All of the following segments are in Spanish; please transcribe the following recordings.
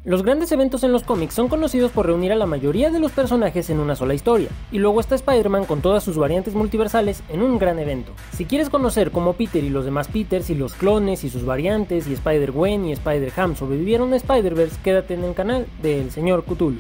Los grandes eventos en los cómics son conocidos por reunir a la mayoría de los personajes en una sola historia, y luego está Spider-Man con todas sus variantes multiversales en un gran evento. Si quieres conocer cómo Peter y los demás Peters y los clones y sus variantes y Spider-Gwen y Spider-Ham sobrevivieron a Spider-Verse, quédate en el canal del Señor Cthulhu.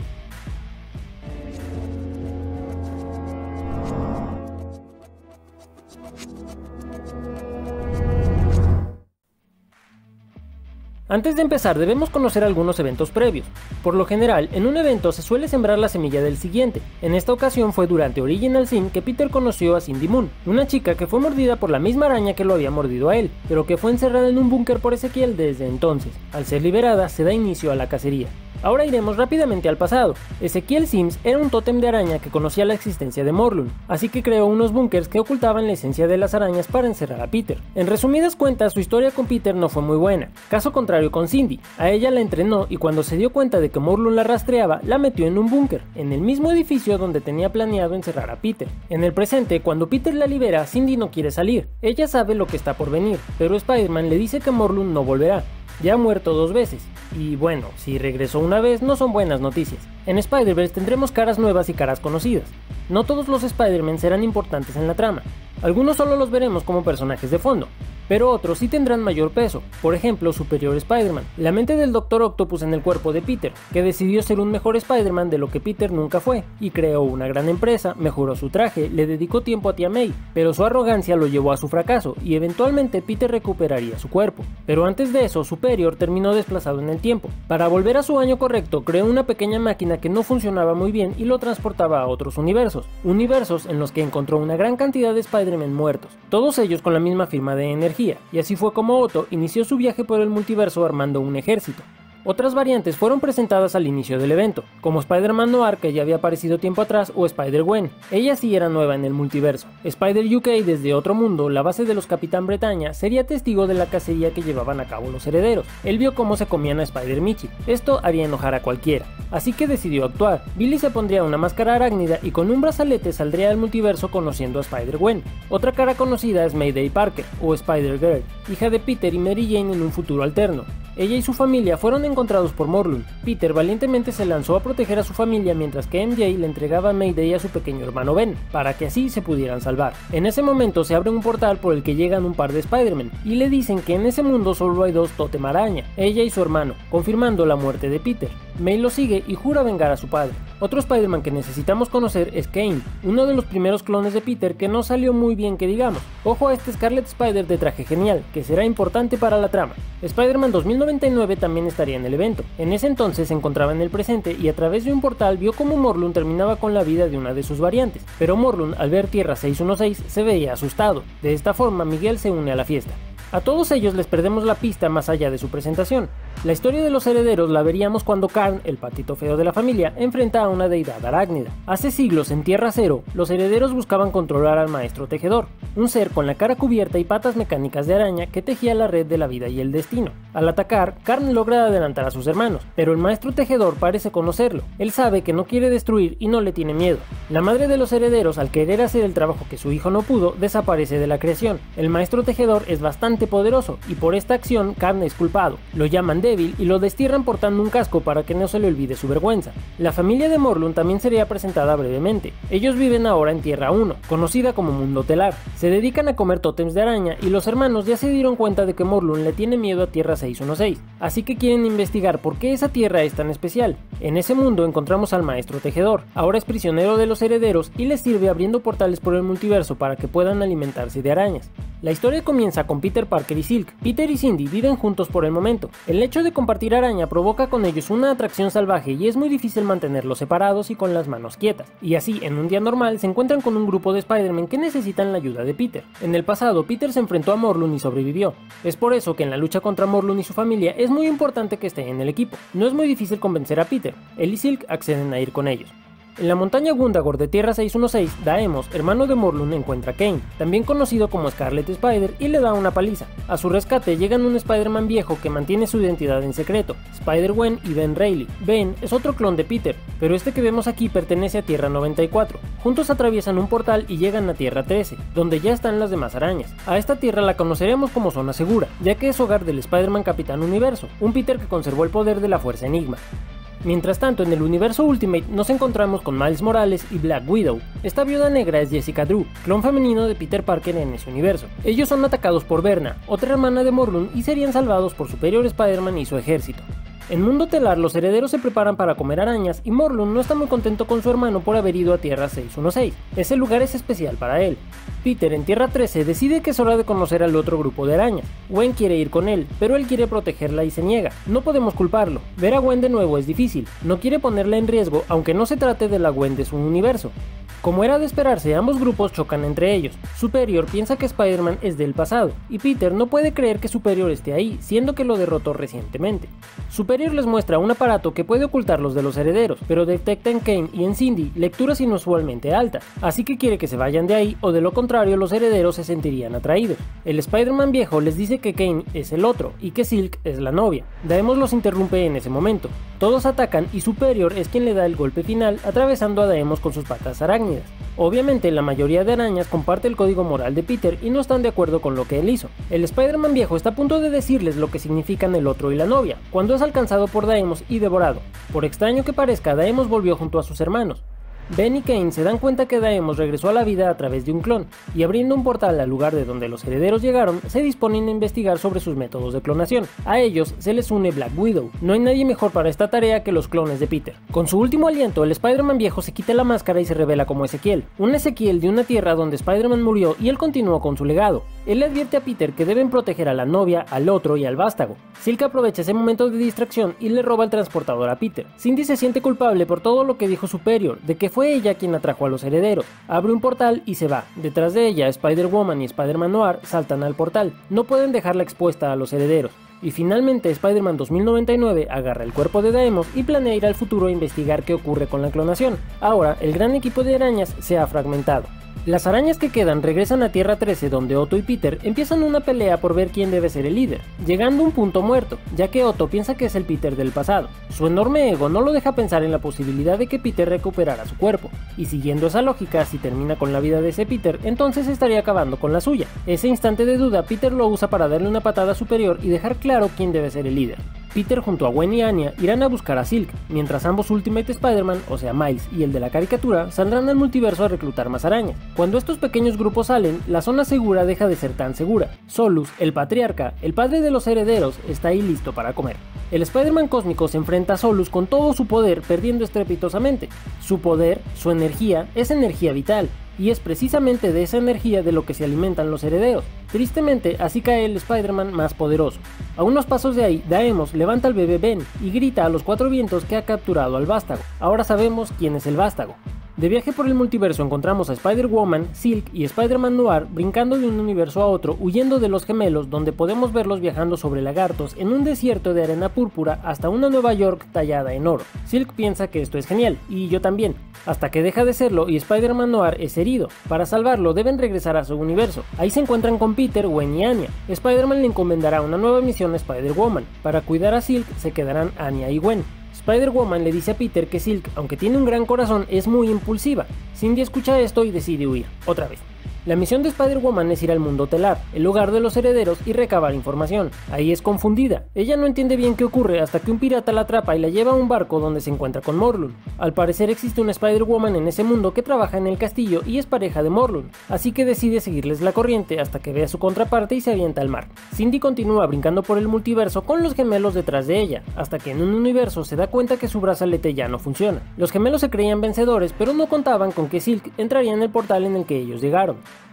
Antes de empezar debemos conocer algunos eventos previos. Por lo general, en un evento se suele sembrar la semilla del siguiente. En esta ocasión fue durante Original Sin que Peter conoció a Cindy Moon, una chica que fue mordida por la misma araña que lo había mordido a él, pero que fue encerrada en un búnker por Ezequiel desde entonces. Al ser liberada, se da inicio a la cacería. Ahora iremos rápidamente al pasado. Ezequiel Sims era un tótem de araña que conocía la existencia de Morlun, así que creó unos búnkers que ocultaban la esencia de las arañas para encerrar a Peter. En resumidas cuentas, su historia con Peter no fue muy buena. Caso contrario con Cindy, a ella la entrenó y cuando se dio cuenta de que Morlun la rastreaba, la metió en un búnker, en el mismo edificio donde tenía planeado encerrar a Peter. En el presente, cuando Peter la libera, Cindy no quiere salir. Ella sabe lo que está por venir, pero Spider-Man le dice que Morlun no volverá. Ya ha muerto 2 veces, y bueno, si regresó una vez no son buenas noticias. En Spider-Verse tendremos caras nuevas y caras conocidas. No todos los Spider-Man serán importantes en la trama, algunos solo los veremos como personajes de fondo, pero otros sí tendrán mayor peso, por ejemplo Superior Spider-Man, la mente del Dr. Octopus en el cuerpo de Peter, que decidió ser un mejor Spider-Man de lo que Peter nunca fue, y creó una gran empresa, mejoró su traje, le dedicó tiempo a Tía May, pero su arrogancia lo llevó a su fracaso, y eventualmente Peter recuperaría su cuerpo. Pero antes de eso, Superior terminó desplazado en el tiempo. Para volver a su año correcto, creó una pequeña máquina que no funcionaba muy bien y lo transportaba a otros universos en los que encontró una gran cantidad de Spider-Man muertos, todos ellos con la misma firma de energía. Y así fue como Otto inició su viaje por el multiverso armando un ejército. Otras variantes fueron presentadas al inicio del evento, como Spider-Man Noir, que ya había aparecido tiempo atrás, o Spider-Gwen. Ella sí era nueva en el multiverso. Spider-UK, desde otro mundo, la base de los Capitán Bretaña, sería testigo de la cacería que llevaban a cabo los herederos. Él vio cómo se comían a Spider-Michi. Esto haría enojar a cualquiera, así que decidió actuar. Billy se pondría una máscara arácnida y con un brazalete saldría al multiverso conociendo a Spider-Gwen. Otra cara conocida es Mayday Parker, o Spider-Girl, hija de Peter y Mary Jane en un futuro alterno. Ella y su familia fueron encontrados por Morlun. Peter valientemente se lanzó a proteger a su familia mientras que MJ le entregaba a Mayday a su pequeño hermano Ben, para que así se pudieran salvar. En ese momento se abre un portal por el que llegan un par de Spider-Man y le dicen que en ese mundo solo hay 2 tótem araña, ella y su hermano, confirmando la muerte de Peter. May lo sigue y jura vengar a su padre. Otro Spider-Man que necesitamos conocer es Kane, uno de los primeros clones de Peter que no salió muy bien que digamos. Ojo a este Scarlet Spider de traje genial, que será importante para la trama. Spider-Man 2099 también estaría en el evento. En ese entonces se encontraba en el presente y a través de un portal vio cómo Morlun terminaba con la vida de una de sus variantes, pero Morlun al ver Tierra 616 se veía asustado. De esta forma Miguel se une a la fiesta. A todos ellos les perdemos la pista más allá de su presentación. La historia de los herederos la veríamos cuando Karn, el patito feo de la familia, enfrenta a una deidad arácnida. Hace siglos en Tierra Cero, los herederos buscaban controlar al maestro tejedor, un ser con la cara cubierta y patas mecánicas de araña que tejía la red de la vida y el destino. Al atacar, Karn logra adelantar a sus hermanos, pero el maestro tejedor parece conocerlo. Él sabe que no quiere destruir y no le tiene miedo. La madre de los herederos, al querer hacer el trabajo que su hijo no pudo, desaparece de la creación. El maestro tejedor es bastante poderoso y por esta acción Karn es culpado. Lo llaman débil y lo destierran portando un casco para que no se le olvide su vergüenza. La familia de Morlun también sería presentada brevemente. Ellos viven ahora en Tierra 1, conocida como Mundo Telar. Se dedican a comer tótems de araña y los hermanos ya se dieron cuenta de que Morlun le tiene miedo a Tierra 616, así que quieren investigar por qué esa tierra es tan especial. En ese mundo encontramos al maestro tejedor, ahora es prisionero de los herederos y les sirve abriendo portales por el multiverso para que puedan alimentarse de arañas. La historia comienza con Peter Parker y Silk. Peter y Cindy viven juntos por el momento. El hecho de compartir araña provoca con ellos una atracción salvaje y es muy difícil mantenerlos separados y con las manos quietas. Y así, en un día normal, se encuentran con un grupo de Spider-Man que necesitan la ayuda de Peter. En el pasado, Peter se enfrentó a Morlun y sobrevivió. Es por eso que en la lucha contra Morlun y su familia es muy importante que esté en el equipo. No es muy difícil convencer a Peter. Él y Silk acceden a ir con ellos. En la montaña Gundagor de Tierra 616, Daemos, hermano de Morlun, encuentra a Kane, también conocido como Scarlet Spider, y le da una paliza. A su rescate llegan un Spider-Man viejo que mantiene su identidad en secreto, Spider-Gwen y Ben Reilly. Ben es otro clon de Peter, pero este que vemos aquí pertenece a Tierra 94. Juntos atraviesan un portal y llegan a Tierra 13, donde ya están las demás arañas. A esta tierra la conoceremos como Zona Segura, ya que es hogar del Spider-Man Capitán Universo, un Peter que conservó el poder de la Fuerza Enigma. Mientras tanto, en el universo Ultimate nos encontramos con Miles Morales y Black Widow. Esta viuda negra es Jessica Drew, clon femenino de Peter Parker en ese universo. Ellos son atacados por Verna, otra hermana de Morlun, y serían salvados por Superior Spider-Man y su ejército. En Mundo Telar, los herederos se preparan para comer arañas y Morlun no está muy contento con su hermano por haber ido a Tierra 616. Ese lugar es especial para él. Peter, en Tierra 13, decide que es hora de conocer al otro grupo de arañas. Gwen quiere ir con él, pero él quiere protegerla y se niega. No podemos culparlo. Ver a Gwen de nuevo es difícil. No quiere ponerla en riesgo, aunque no se trate de la Gwen de su universo. Como era de esperarse, ambos grupos chocan entre ellos. Superior piensa que Spider-Man es del pasado, y Peter no puede creer que Superior esté ahí, siendo que lo derrotó recientemente. Superior les muestra un aparato que puede ocultarlos de los herederos, pero detecta en Kane y en Cindy lecturas inusualmente altas, así que quiere que se vayan de ahí o de lo contrario los herederos se sentirían atraídos. El Spider-Man viejo les dice que Kane es el otro y que Silk es la novia. Daemos los interrumpe en ese momento. Todos atacan y Superior es quien le da el golpe final atravesando a Daemos con sus patas arácnidas. Obviamente la mayoría de arañas comparte el código moral de Peter y no están de acuerdo con lo que él hizo. El Spider-Man viejo está a punto de decirles lo que significan el otro y la novia, cuando es alcanzado por Daemos y devorado. Por extraño que parezca, Daemos volvió junto a sus hermanos. Ben y Kane se dan cuenta que Daemos regresó a la vida a través de un clon, y abriendo un portal al lugar de donde los herederos llegaron, se disponen a investigar sobre sus métodos de clonación. A ellos se les une Black Widow. No hay nadie mejor para esta tarea que los clones de Peter. Con su último aliento, el Spider-Man viejo se quita la máscara y se revela como Ezequiel, un Ezequiel de una tierra donde Spider-Man murió y él continuó con su legado. Él le advierte a Peter que deben proteger a la novia, al otro y al vástago. Silk aprovecha ese momento de distracción y le roba el transportador a Peter. Cindy se siente culpable por todo lo que dijo Superior, de que fue ella quien atrajo a los herederos. Abre un portal y se va. Detrás de ella, Spider-Woman y Spider-Man Noir saltan al portal. No pueden dejarla expuesta a los herederos. Y finalmente Spider-Man 2099 agarra el cuerpo de Daemos y planea ir al futuro a investigar qué ocurre con la clonación. Ahora, el gran equipo de arañas se ha fragmentado. Las arañas que quedan regresan a Tierra 13 donde Otto y Peter empiezan una pelea por ver quién debe ser el líder, llegando a un punto muerto, ya que Otto piensa que es el Peter del pasado. Su enorme ego no lo deja pensar en la posibilidad de que Peter recuperara su cuerpo, y siguiendo esa lógica, si termina con la vida de ese Peter, entonces estaría acabando con la suya. Ese instante de duda Peter lo usa para darle una patada superior y dejar claro quién debe ser el líder. Peter junto a Gwen y Anya irán a buscar a Silk, mientras ambos Ultimate Spider-Man, o sea Miles y el de la caricatura, saldrán al multiverso a reclutar más arañas. Cuando estos pequeños grupos salen, la zona segura deja de ser tan segura. Solus, el patriarca, el padre de los herederos, está ahí listo para comer. El Spider-Man cósmico se enfrenta a Solus con todo su poder, perdiendo estrepitosamente. Su poder, su energía, es energía vital, y es precisamente de esa energía de lo que se alimentan los herederos. Tristemente, así cae el Spider-Man más poderoso. A unos pasos de ahí, Daemos levanta al bebé Ben y grita a los cuatro vientos que ha capturado al vástago. Ahora sabemos quién es el vástago. De viaje por el multiverso encontramos a Spider-Woman, Silk y Spider-Man Noir brincando de un universo a otro, huyendo de los gemelos, donde podemos verlos viajando sobre lagartos en un desierto de arena púrpura hasta una Nueva York tallada en oro. Silk piensa que esto es genial, y yo también, hasta que deja de serlo y Spider-Man Noir es herido. Para salvarlo deben regresar a su universo. Ahí se encuentran con Peter, Gwen y Anya. Spider-Man le encomendará una nueva misión a Spider-Woman. Para cuidar a Silk se quedarán Anya y Gwen. Spider-Woman le dice a Peter que Silk, aunque tiene un gran corazón, es muy impulsiva. Cindy escucha esto y decide huir, otra vez. La misión de Spider-Woman es ir al mundo telar, el hogar de los herederos, y recabar información. Ahí es confundida. Ella no entiende bien qué ocurre hasta que un pirata la atrapa y la lleva a un barco donde se encuentra con Morlun. Al parecer existe una Spider-Woman en ese mundo que trabaja en el castillo y es pareja de Morlun, así que decide seguirles la corriente hasta que ve a su contraparte y se avienta al mar. Cindy continúa brincando por el multiverso con los gemelos detrás de ella, hasta que en un universo se da cuenta que su brazalete ya no funciona. Los gemelos se creían vencedores, pero no contaban con que Silk entraría en el portal en el que ellos llegaron.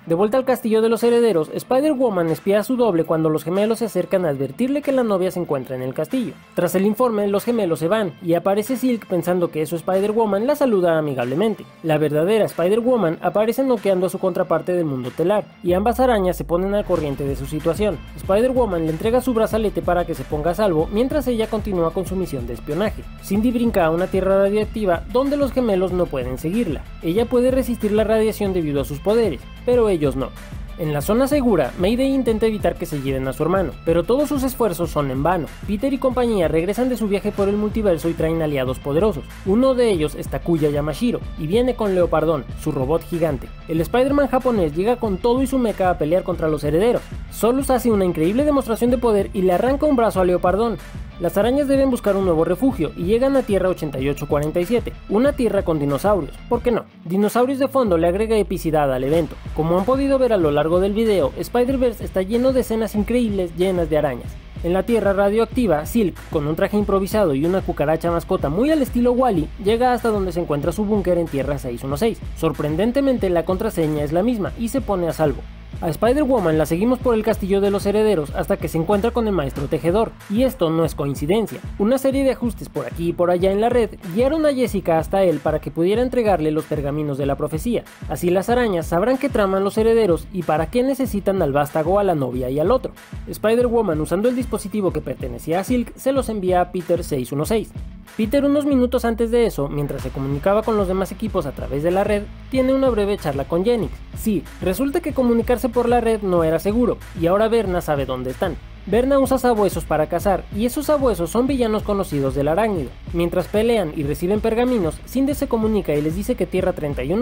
De vuelta al castillo de los herederos, Spider-Woman espía a su doble cuando los gemelos se acercan a advertirle que la novia se encuentra en el castillo. Tras el informe, los gemelos se van, y aparece Silk pensando que eso Spider-Woman la saluda amigablemente. La verdadera Spider-Woman aparece noqueando a su contraparte del mundo telar, y ambas arañas se ponen al corriente de su situación. Spider-Woman le entrega su brazalete para que se ponga a salvo, mientras ella continúa con su misión de espionaje. Cindy brinca a una tierra radiactiva donde los gemelos no pueden seguirla. Ella puede resistir la radiación debido a sus poderes, pero ellos no. En la zona segura, Mayday intenta evitar que se lleven a su hermano, pero todos sus esfuerzos son en vano. Peter y compañía regresan de su viaje por el multiverso y traen aliados poderosos. Uno de ellos es Takuya Yamashiro, y viene con Leopardón, su robot gigante. El Spider-Man japonés llega con todo y su mecha a pelear contra los herederos. Solus hace una increíble demostración de poder y le arranca un brazo a Leopardón. Las arañas deben buscar un nuevo refugio y llegan a Tierra 8847, una tierra con dinosaurios. ¿Por qué no? Dinosaurios de fondo le agrega epicidad al evento. Como han podido ver a lo largo del video, Spider-Verse está lleno de escenas increíbles llenas de arañas. En la tierra radioactiva, Silk, con un traje improvisado y una cucaracha mascota muy al estilo Wall-E, llega hasta donde se encuentra su búnker en Tierra 616. Sorprendentemente, la contraseña es la misma y se pone a salvo. A Spider-Woman la seguimos por el castillo de los herederos hasta que se encuentra con el maestro tejedor, y esto no es coincidencia. Una serie de ajustes por aquí y por allá en la red guiaron a Jessica hasta él para que pudiera entregarle los pergaminos de la profecía. Así las arañas sabrán qué traman los herederos y para qué necesitan al vástago, a la novia y al otro. Spider-Woman, usando el dispositivo que pertenecía a Silk, se los envía a Peter 616. Peter, unos minutos antes de eso, mientras se comunicaba con los demás equipos a través de la red, tiene una breve charla con Jennings. Sí, resulta que comunicarse por la red no era seguro, y ahora Verna sabe dónde están. Verna usa sabuesos para cazar, y esos sabuesos son villanos conocidos del arácnido. Mientras pelean y reciben pergaminos, Cindy se comunica y les dice que Tierra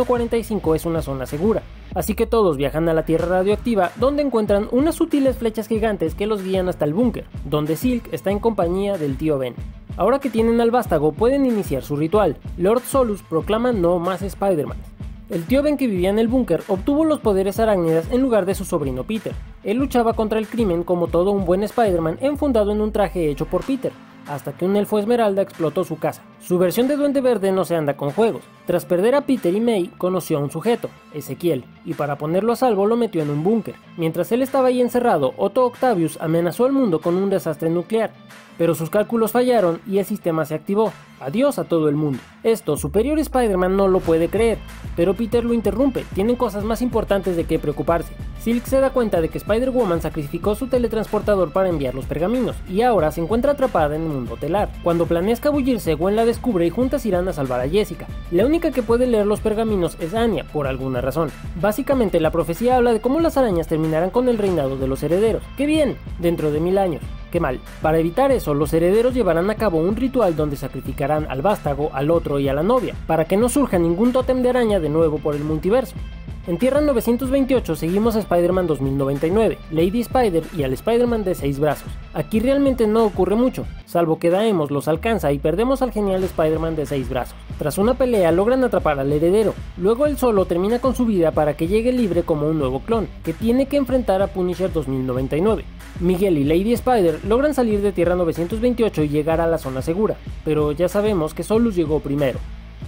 3145 es una zona segura. Así que todos viajan a la Tierra radioactiva, donde encuentran unas sutiles flechas gigantes que los guían hasta el búnker, donde Silk está en compañía del tío Ben. Ahora que tienen al vástago, pueden iniciar su ritual. Lord Solus proclama no más Spider-Man. El tío Ben, que vivía en el búnker, obtuvo los poderes arácnidas en lugar de su sobrino Peter. Él luchaba contra el crimen como todo un buen Spider-Man enfundado en un traje hecho por Peter, hasta que un elfo esmeralda explotó su casa. Su versión de Duende Verde no se anda con juegos. Tras perder a Peter y May, conoció a un sujeto, Ezequiel, y para ponerlo a salvo lo metió en un búnker. Mientras él estaba ahí encerrado, Otto Octavius amenazó al mundo con un desastre nuclear, pero sus cálculos fallaron y el sistema se activó. Adiós a todo el mundo. Esto, Superior Spider-Man no lo puede creer, pero Peter lo interrumpe, tienen cosas más importantes de qué preocuparse. Silk se da cuenta de que Spider-Woman sacrificó su teletransportador para enviar los pergaminos, y ahora se encuentra atrapada en el mundo telar. Cuando planea escabullirse, Gwen la descubre y juntas irán a salvar a Jessica. La única que puede leer los pergaminos es Anya, por alguna razón. Básicamente, la profecía habla de cómo las arañas terminarán con el reinado de los herederos. ¡Qué bien! Dentro de 1000 años. ¡Qué mal! Para evitar eso, los herederos llevarán a cabo un ritual donde sacrificarán al vástago, al otro y a la novia, para que no surja ningún tótem de araña de nuevo por el multiverso. En Tierra 928 seguimos a Spider-Man 2099, Lady Spider y al Spider-Man de 6 brazos. Aquí realmente no ocurre mucho, salvo que Daemos los alcanza y perdemos al genial Spider-Man de 6 brazos. Tras una pelea logran atrapar al heredero, luego él solo termina con su vida para que llegue libre como un nuevo clon, que tiene que enfrentar a Punisher 2099. Miguel y Lady Spider logran salir de Tierra 928 y llegar a la zona segura, pero ya sabemos que Solus llegó primero.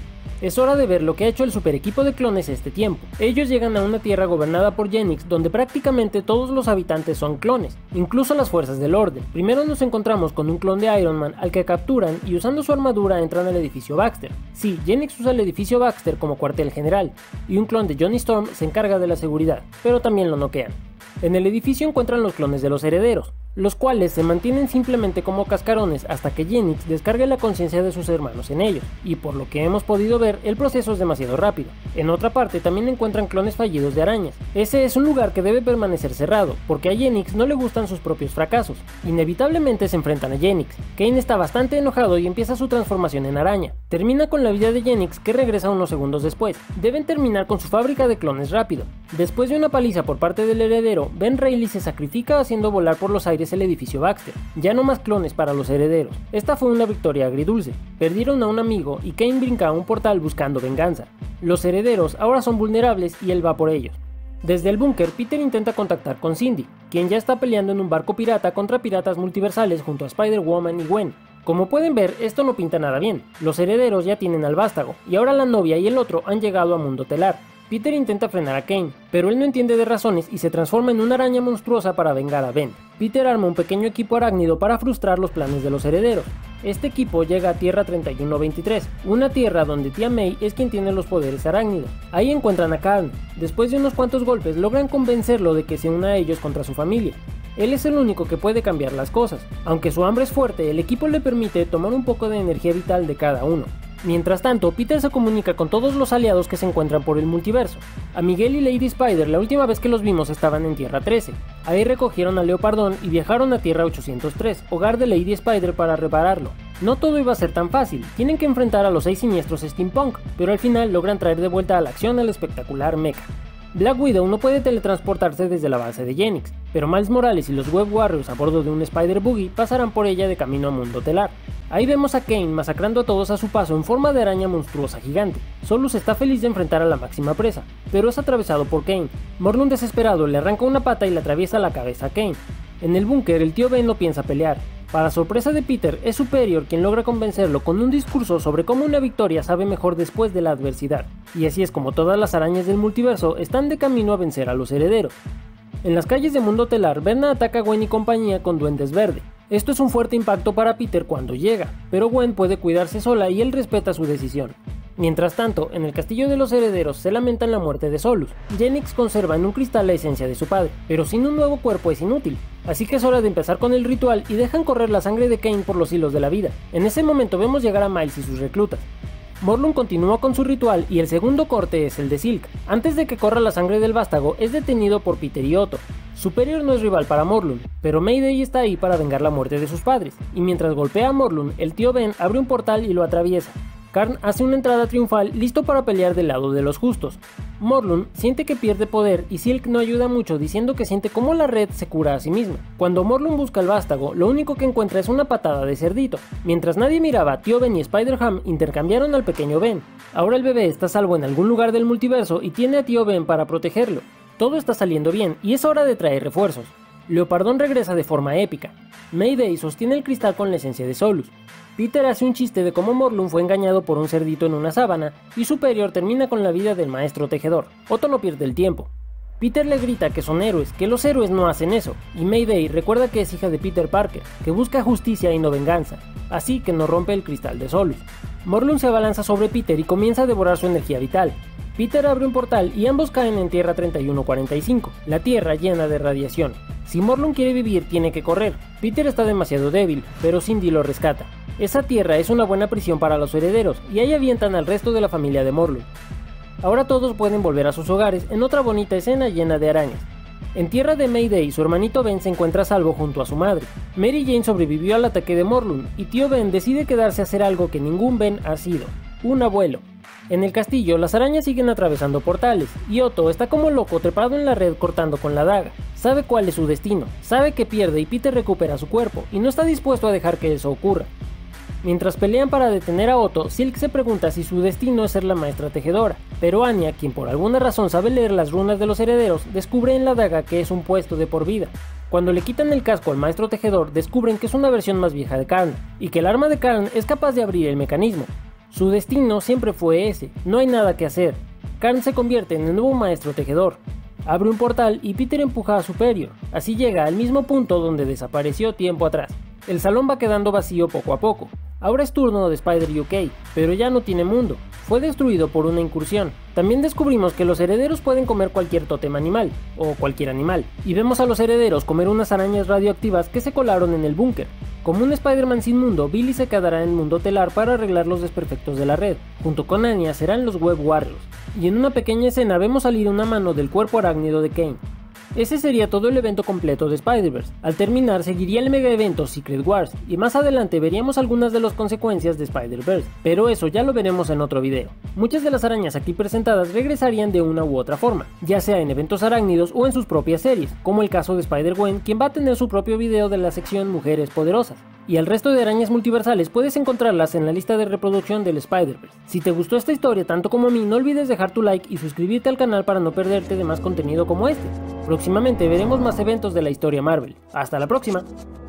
Es hora de ver lo que ha hecho el super equipo de clones este tiempo. Ellos llegan a una tierra gobernada por Jennings, donde prácticamente todos los habitantes son clones, incluso las fuerzas del orden. Primero nos encontramos con un clon de Iron Man al que capturan y usando su armadura entran al edificio Baxter. Sí, Jennings usa el edificio Baxter como cuartel general, y un clon de Johnny Storm se encarga de la seguridad, pero también lo noquean. En el edificio encuentran los clones de los herederos, los cuales se mantienen simplemente como cascarones hasta que Jennings descargue la conciencia de sus hermanos en ellos, y por lo que hemos podido ver, el proceso es demasiado rápido. En otra parte también encuentran clones fallidos de arañas. Ese es un lugar que debe permanecer cerrado, porque a Jennings no le gustan sus propios fracasos. Inevitablemente se enfrentan a Jennings. Kane está bastante enojado y empieza su transformación en araña. Termina con la vida de Jennings, que regresa unos segundos después. Deben terminar con su fábrica de clones rápido. Después de una paliza por parte del heredero, Ben Reilly se sacrifica haciendo volar por los aires el edificio Baxter. Ya no más clones para los herederos. Esta fue una victoria agridulce. Perdieron a un amigo y Kane brinca a un portal buscando venganza. Los herederos ahora son vulnerables y él va por ellos. Desde el búnker, Peter intenta contactar con Cindy, quien ya está peleando en un barco pirata contra piratas multiversales junto a Spider-Woman y Gwen. Como pueden ver, esto no pinta nada bien. Los herederos ya tienen al vástago, y ahora la novia y el otro han llegado a Mundo Telar. Peter intenta frenar a Kane, pero él no entiende de razones y se transforma en una araña monstruosa para vengar a Ben. Peter arma un pequeño equipo arácnido para frustrar los planes de los herederos. Este equipo llega a Tierra 3123, una tierra donde tía May es quien tiene los poderes arácnidos. Ahí encuentran a Karn. Después de unos cuantos golpes logran convencerlo de que se una a ellos contra su familia. Él es el único que puede cambiar las cosas. Aunque su hambre es fuerte, el equipo le permite tomar un poco de energía vital de cada uno. Mientras tanto, Peter se comunica con todos los aliados que se encuentran por el multiverso. A Miguel y Lady Spider la última vez que los vimos estaban en Tierra 13. Ahí recogieron a Leopardón y viajaron a Tierra 803, hogar de Lady Spider, para repararlo. No todo iba a ser tan fácil, tienen que enfrentar a los 6 siniestros Steampunk, pero al final logran traer de vuelta a la acción al espectacular mecha. Black Widow no puede teletransportarse desde la base de Genix, pero Miles Morales y los Web Warriors a bordo de un Spider Buggy pasarán por ella de camino a Mundo Telar. Ahí vemos a Kane masacrando a todos a su paso en forma de araña monstruosa gigante. Solus está feliz de enfrentar a la máxima presa, pero es atravesado por Kane. Morlun desesperado le arranca una pata y le atraviesa la cabeza a Kane. En el búnker el tío Ben no piensa pelear. Para sorpresa de Peter, es Superior quien logra convencerlo con un discurso sobre cómo una victoria sabe mejor después de la adversidad. Y así es como todas las arañas del multiverso están de camino a vencer a los herederos. En las calles de Mundo Telar, Verna ataca a Gwen y compañía con Duendes Verde. Esto es un fuerte impacto para Peter cuando llega, pero Gwen puede cuidarse sola y él respeta su decisión. Mientras tanto, en el castillo de los herederos se lamentan la muerte de Solus. Genix conserva en un cristal la esencia de su padre, pero sin un nuevo cuerpo es inútil. Así que es hora de empezar con el ritual y dejan correr la sangre de Kane por los hilos de la vida. En ese momento vemos llegar a Miles y sus reclutas. Morlun continúa con su ritual y el segundo corte es el de Silk. Antes de que corra la sangre del vástago es detenido por Peter y Otto. Superior no es rival para Morlun, pero Mayday está ahí para vengar la muerte de sus padres, y mientras golpea a Morlun, el tío Ben abre un portal y lo atraviesa. Karn hace una entrada triunfal listo para pelear del lado de los justos. Morlun siente que pierde poder y Silk no ayuda mucho diciendo que siente cómo la red se cura a sí misma. Cuando Morlun busca el vástago, lo único que encuentra es una patada de cerdito. Mientras nadie miraba, tío Ben y Spider-Ham intercambiaron al pequeño Ben. Ahora el bebé está a salvo en algún lugar del multiverso y tiene a tío Ben para protegerlo. Todo está saliendo bien y es hora de traer refuerzos. Leopardón regresa de forma épica. Mayday sostiene el cristal con la esencia de Solus. Peter hace un chiste de cómo Morlun fue engañado por un cerdito en una sábana y Superior termina con la vida del maestro tejedor. Otto no pierde el tiempo. Peter le grita que son héroes, que los héroes no hacen eso, y Mayday recuerda que es hija de Peter Parker, que busca justicia y no venganza, así que no rompe el cristal de Solus. Morlun se abalanza sobre Peter y comienza a devorar su energía vital. Peter abre un portal y ambos caen en Tierra 3145, la Tierra llena de radiación. Si Morlun quiere vivir, tiene que correr. Peter está demasiado débil, pero Cindy lo rescata. Esa tierra es una buena prisión para los herederos, y ahí avientan al resto de la familia de Morlun. Ahora todos pueden volver a sus hogares en otra bonita escena llena de arañas. En tierra de Mayday, su hermanito Ben se encuentra a salvo junto a su madre. Mary Jane sobrevivió al ataque de Morlun, y tío Ben decide quedarse a hacer algo que ningún Ben ha sido: un abuelo. En el castillo, las arañas siguen atravesando portales, y Otto está como loco trepado en la red cortando con la daga. Sabe cuál es su destino, sabe que pierde y Peter recupera su cuerpo, y no está dispuesto a dejar que eso ocurra. Mientras pelean para detener a Otto, Silk se pregunta si su destino es ser la maestra tejedora, pero Anya, quien por alguna razón sabe leer las runas de los herederos, descubre en la daga que es un puesto de por vida. Cuando le quitan el casco al maestro tejedor, descubren que es una versión más vieja de Karn, y que el arma de Karn es capaz de abrir el mecanismo. Su destino siempre fue ese, no hay nada que hacer. Karn se convierte en el nuevo maestro tejedor. Abre un portal y Peter empuja a Superior, así llega al mismo punto donde desapareció tiempo atrás. El salón va quedando vacío poco a poco. Ahora es turno de Spider UK, pero ya no tiene mundo, fue destruido por una incursión. También descubrimos que los herederos pueden comer cualquier tótem animal, o cualquier animal, y vemos a los herederos comer unas arañas radioactivas que se colaron en el búnker. Como un Spider-Man sin mundo, Billy se quedará en Mundo Telar para arreglar los desperfectos de la red. Junto con Anya serán los Web Warriors, y en una pequeña escena vemos salir una mano del cuerpo arácnido de Kane. Ese sería todo el evento completo de Spider-Verse. Al terminar seguiría el mega evento Secret Wars, y más adelante veríamos algunas de las consecuencias de Spider-Verse, pero eso ya lo veremos en otro video. Muchas de las arañas aquí presentadas regresarían de una u otra forma, ya sea en eventos arácnidos o en sus propias series, como el caso de Spider-Gwen, quien va a tener su propio video de la sección Mujeres Poderosas. Y el resto de arañas multiversales puedes encontrarlas en la lista de reproducción del Spider-Verse. Si te gustó esta historia tanto como a mí, no olvides dejar tu like y suscribirte al canal para no perderte de más contenido como este. Próximamente veremos más eventos de la historia Marvel. ¡Hasta la próxima!